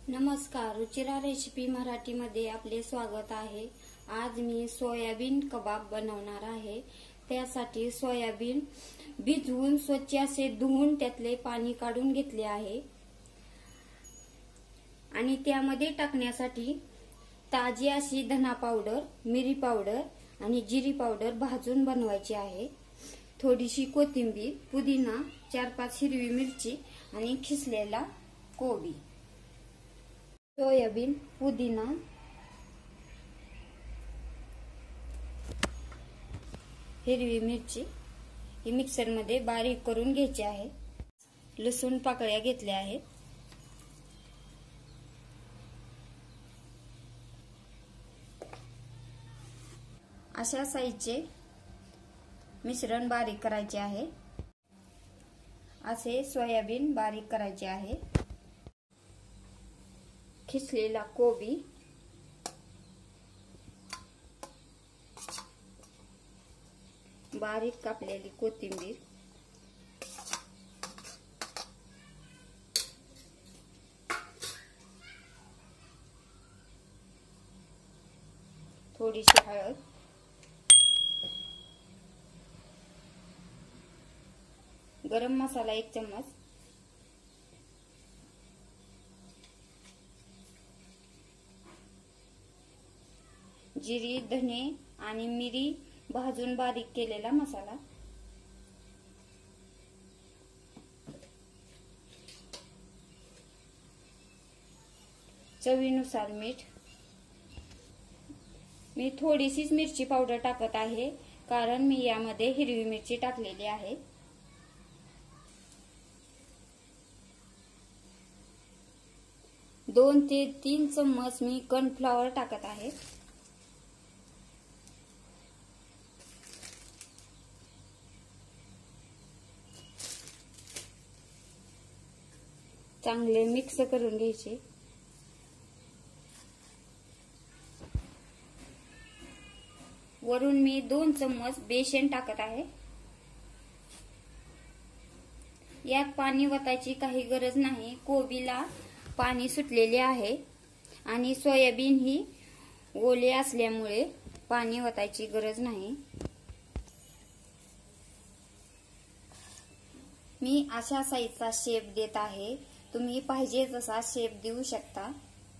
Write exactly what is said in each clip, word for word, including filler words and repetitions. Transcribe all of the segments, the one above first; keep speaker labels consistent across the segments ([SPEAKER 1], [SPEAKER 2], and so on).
[SPEAKER 1] नमस्कार, रुचिरा रेसिपी मराठीमध्ये आपले स्वागत आहे। आज मी सोयाबीन कबाब बनवणार आहे। त्यासाठी सोयाबीन भिजवून स्वच्छ असे धुवून त्यातले पाणी काढून घेतले आहे आणि त्यामध्ये टाकण्यासाठी ताजी अशी धना पावडर, मिरी पावडर आणि जिरी पावडर भाजून बनवायची आहे। थोडीशी कोथिंबीर, पुदिना, चार पाच हिरवी मिरची आणि खिसलेला कोबी। सोयाबीन, पुदिना, हिरवी मिरची ही मिक्सर मध्ये बारीक करून घ्यायची आहे। लसूण पाकळ्या घेतल्या आहेत। अशा साईजचे मिश्रण बारीक करायचे आहे। असे सोयाबीन बारीक करायचे आहे। खिसलेला कोबी, बारीक कापलेली कोथिंबीर, थोडीशी हळद, गरम मसाला एक चम्मच, जिरी, धने आणि मिरी भाजून बारीक केलेला मसाला, चवीनुसार मीठ। मी थोडीशीच मिरची पावडर टाकत आहे कारण मी यामध्ये हिरवी मिरची टाकलेली आहे। दोन ते तीन चम्मच मी कॉर्नफ्लॉवर टाकत आहे। चांगले मिक्स करून घ्यायचे। वरून मी दोन चम्मच बेसन टाकत आहे। यात पाणी वतायची काही गरज नाही। कोबीला पाणी सुटलेले आहे आणि सोयाबीन ही ओले असल्यामुळे पाणी वतायची गरज नाही। मी अशा साईजचा शेप देत आहे। तुम्ही पाहिजे तसा शेप देऊ शकता।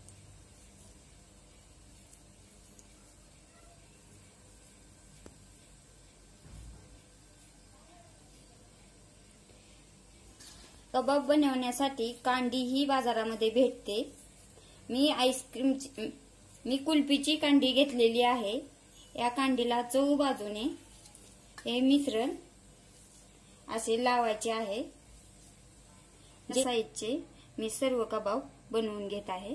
[SPEAKER 1] कबाब बनवण्यासाठी कांडी ही बाजारामध्ये भेटते। मी आईस्क्रीम मी कुल्फीची कांडी घेतलेली आहे। या कांडीला चहू बाजूने हे मिश्रण असे लावायचे आहे। साईजचे मी सर्व कबाब बनवून घेत आहे।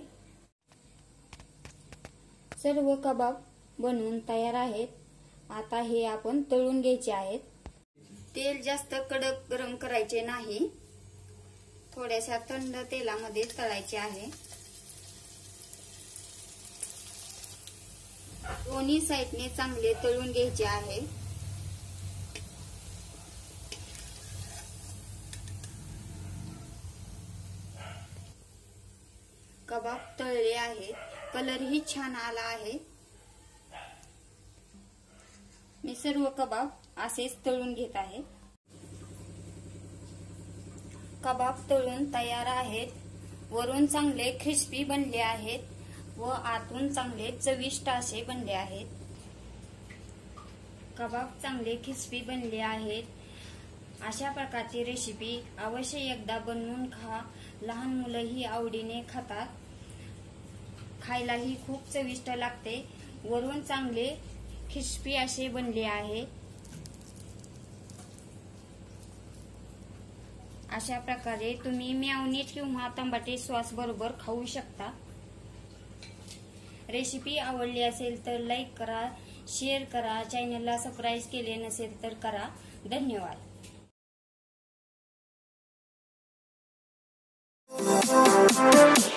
[SPEAKER 1] सर्व कबाब बनवून तयार आहेत। आता हे आपण तळून घ्यायचे आहेत। तेल जास्त कडक गरम करायचे नाही, थोड्याशा थंड तेलामध्ये तळायचे आहे। दोन्ही साईडने चांगले तळून घ्यायचे आहे। कबाब तळले आहेत, कलर ही छान आला आहे। मी सर्व कबाब असेच तळून घेत आहे। कबाब तळून तयार आहेत। वरून चांगले क्रिस्पी बनले आहेत व आतून चांगले चविष्ट असे बनले आहेत। कबाब चांगले क्रिस्पी बनले आहेत। अशा प्रकारची रेसिपी अवश्य एकदा बनवून खा। लहान मुलंही आवडीने खातात। खायलाही खूप चविष्ट लागते। वरून चांगले क्रिस्पी असे बनले आहे। अशा प्रकारे तुम्ही मेयोनीज किंवा टमाटे सॉस बरोबर खाऊ शकता। रेसिपी आवडली असेल तर लाईक करा, शेअर करा, चॅनलला सबस्क्राईब केले नसेल तर करा। धन्यवाद।